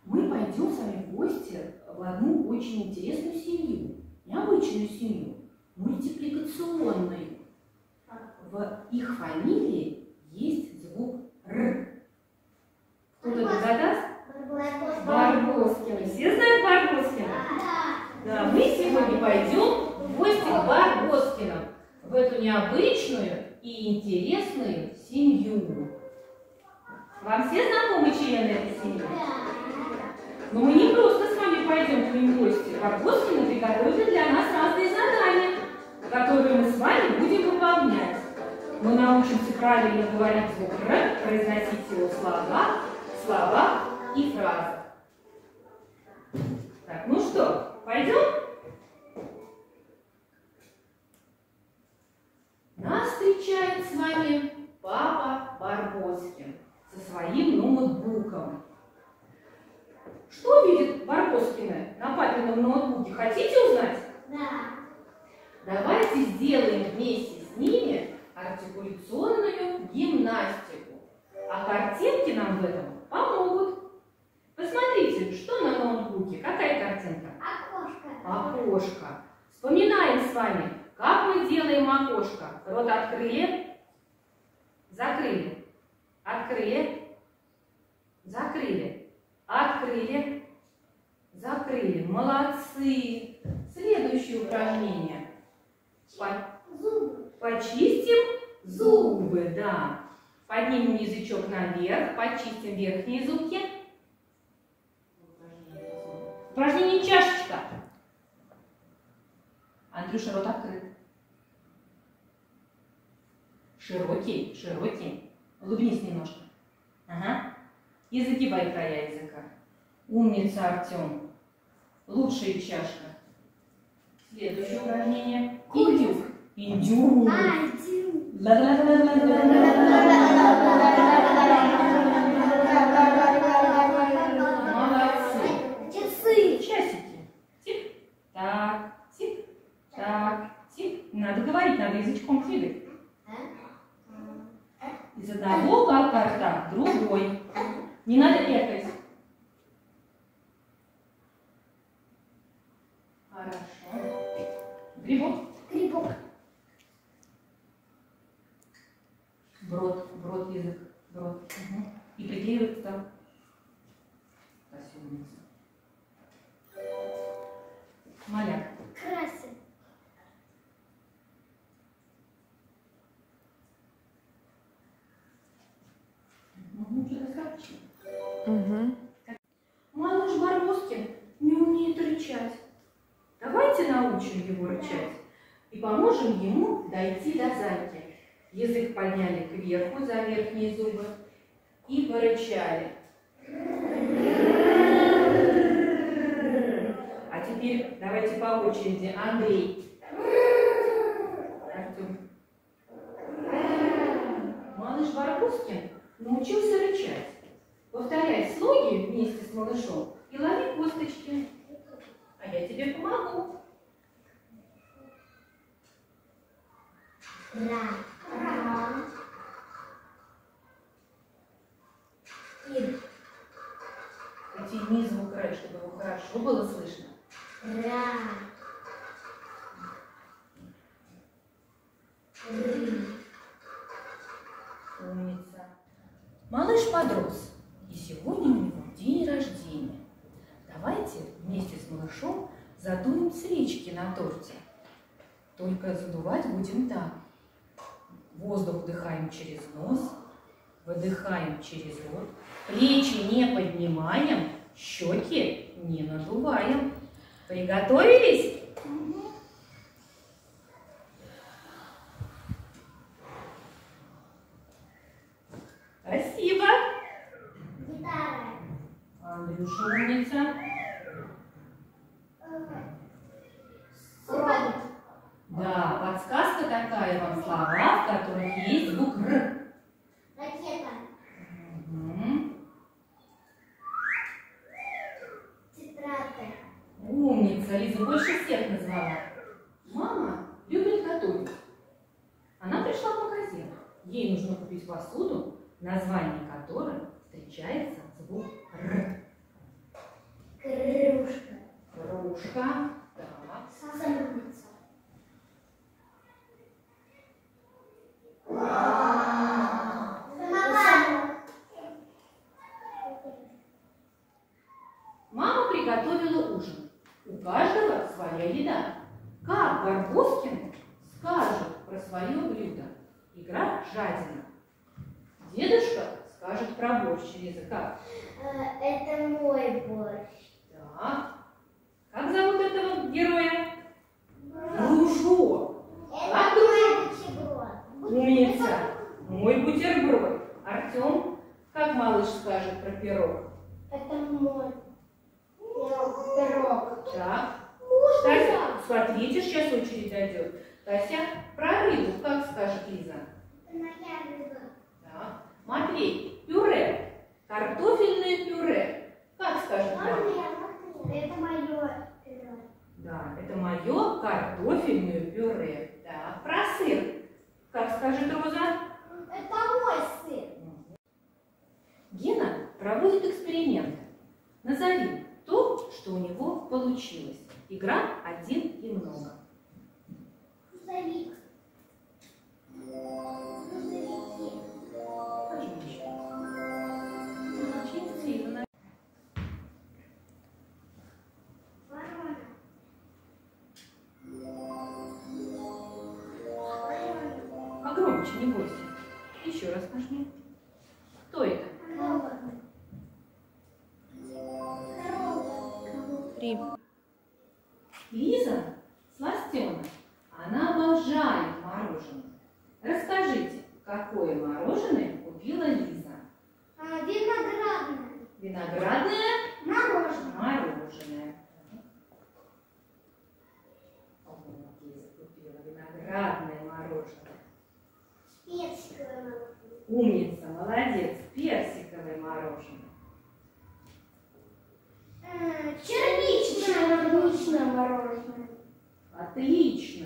мы пойдем с вами в гости в одну очень интересную семью. Необычную семью, мультипликационную. В их фамилии есть звук «р». Кто-то догадаст? Барбоскины. Все знают Барбоскина? Да, мы сегодня пойдем в гости к Барбоскинам, в эту необычную и интересную семью. Вам все знакомы члены этой семьи? Но мы не просто с вами пойдем к ним в гости. Барбоскины приготовили для нас разные задания, которые мы с вами будем выполнять. Мы научимся правильно говорить звук «р», произносить его слова и фразы. Так, ну что, пойдем? Нас встречает с вами папа Барбоскин со своим ноутбуком. Что видят Барбоскины на папином ноутбуке? Хотите узнать? Да. Давайте сделаем вместе с ними артикуляционную гимнастику. А картинки нам в этом помогут. Посмотрите, что на ноутбуке. Какая картинка? Окошко. Окошко. Вспоминаем с вами, как мы делаем окошко. Рот открыли, закрыли, открыли, закрыли, открыли, закрыли. Молодцы. Следующее упражнение. Почистим зубы, да. Поднимем язычок наверх, почистим верхние зубки. Упражнение чашечка. Андрюша, рот открыт. Широкий, широкий. Улыбнись немножко. Ага. И загибай края языка. Умница, Артем. Лучшая чашка. Следующее упражнение. Индюк. Индюк. Молодцы. Часы. Часики. Тик-так, тик-так, тик. Надо говорить, надо язычком двигать. Из одного уголка рта в другой. Не надо экать. Хорошо. Грибок. Грибок. Брод, язык, брод. Угу. И приклеивается там. Красивница. Маляк. Красит. Малыш Барбоскин не умеет рычать. Давайте научим его рычать и поможем ему дойти до зайки. Язык подняли кверху за верхние зубы и порычали. А теперь давайте по очереди. Андрей. Артем. Малыш Барбоскин научился рычать. Повторяй слоги вместе с малышом и лови косточки. А я тебе помогу. Потяни звук «р», чтобы его хорошо было слышно. Умница. Малыш подрос, и сегодня у него день рождения. Давайте вместе с малышом задуем свечки на торте. Только задувать будем так. Воздух вдыхаем через нос, выдыхаем через рот. Плечи не поднимаем, щеки не надуваем. Приготовились? Спасибо. Гитара. Андрюша, умница. Робот. Да, подсказка такая вам слова, в которых есть звук «р». Ракета. Угу. Тетрадка. Умница, Лиза больше всех назвала. Мама любит готовить. Она пришла в магазин. Ей нужно купить посуду, в названии которой встречается звук «р». Дедушка. Так. Сахарница. Мама приготовила ужин. У каждого своя еда. Как Барбоскин скажет про свое блюдо? Игра жадина. Дедушка скажет про борщ. Лиза, как? Это мой борщ. Так. Как зовут этого героя? Дружок. Это мой бутерброд. Умница. Мой бутерброд. Артем, как малыш скажет про пирог? Это мой пирог. Так. Тася, смотрите, сейчас очередь дойдет. Тася, про рыбу как скажет Лиза? Это моя рыба. Так. Матвей, пюре. Картофельное пюре. Как скажет мама? Это мое пюре. Да, это мое картофельное пюре. Так, про сыр. Как скажет Роза? Это мой сыр. Гена проводит эксперименты. Назови то, что у него получилось. Игра один и много. Грузовик. Грузовики. Покажи еще. Очень сильно. Ворона. Погромче, не бойся. Еще раз нажми. Кто это? Корова. Корова. 3. Лиза сластена. Она обожает мороженое. Расскажите, какое мороженое купила Лиза? Виноградное. Виноградное Мороженое. мороженое. Лиза купила виноградное мороженое. Персиковое мороженое. Умница, молодец. Персиковое мороженое. Черничное мороженое. Отлично.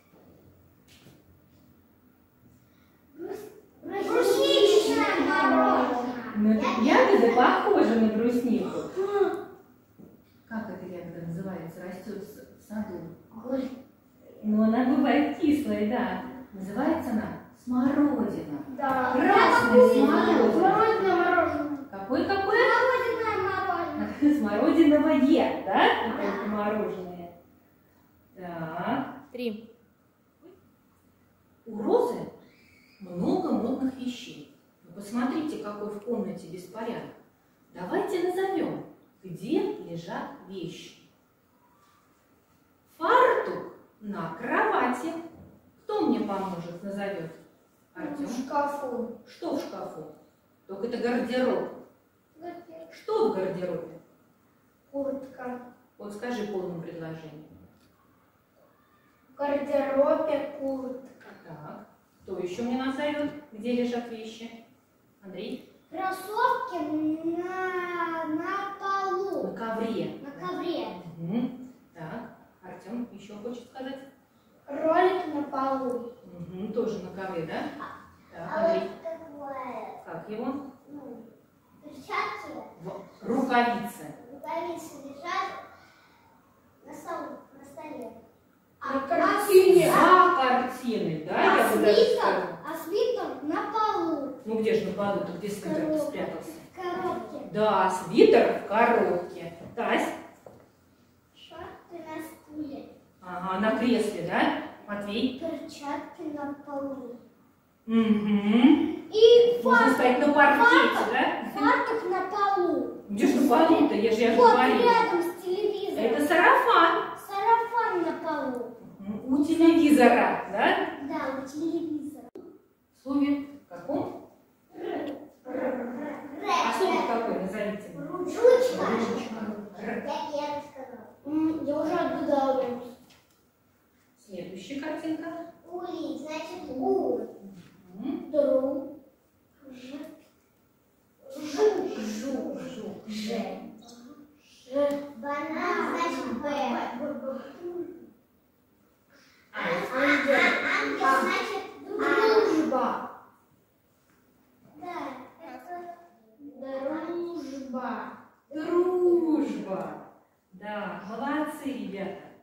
Брусничное мороженое. Но ягода похожа на бруснику. Как эта ягода называется? Растет в саду. Но она бывает кислая, да. Называется она смородина. Да. Красная смородина. Смородиное мороженое. Какое? Смородиное мороженое. Смородиновое, да? Это мороженое. Так. 3. У Розы много модных вещей. Но посмотрите, какой в комнате беспорядок. Давайте назовем, где лежат вещи. Фартук на кровати. Кто мне поможет, назовет? Артем. В шкафу. Что в шкафу? Только это гардероб. Что в гардеробе? Куртка. Вот скажи полным предложением. В гардеробе куртка. Так. Кто еще мне назовет, где лежат вещи? Андрей? Кроссовки на полу. На ковре. На ковре. Угу. Так. Артем еще хочет сказать? Ролик на полу. Угу. Тоже на ковре, да? Так, А Андрей. вот такое, Как его? перчатки, Рукавицы. рукавицы лежат на столе. На картине. За картиной, да? Я бы даже сказала. А свитер на полу. Ну где же на полу? Ты где свитер Коробка. спрятался? В коробке. Да, свитер в коробке. Тась? Шорты на стуле. Ага, на кресле, да? Матвей? Перчатки на полу. Угу. И Можно стоять на паркете, да? фартук на полу. Где же на полу-то? Я же Вот говорила. рядом с телевизором. Это сарафан. Сарафан на полу. У телевизора, да? Да, у телевизора. В слове каком? А слово какое? Назовите мне. Ручка. Р. Я сказала. Я уже отгадала. Следующая картинка. Ули, значит у. Мгм. Дру. Ж. Жу. Жук, жук. Ж. Ж. Банан, значит Б. Ангел. Ангел, значит дружба. Да, это дружба. Дружба. Да, молодцы. Молодцы, ребята!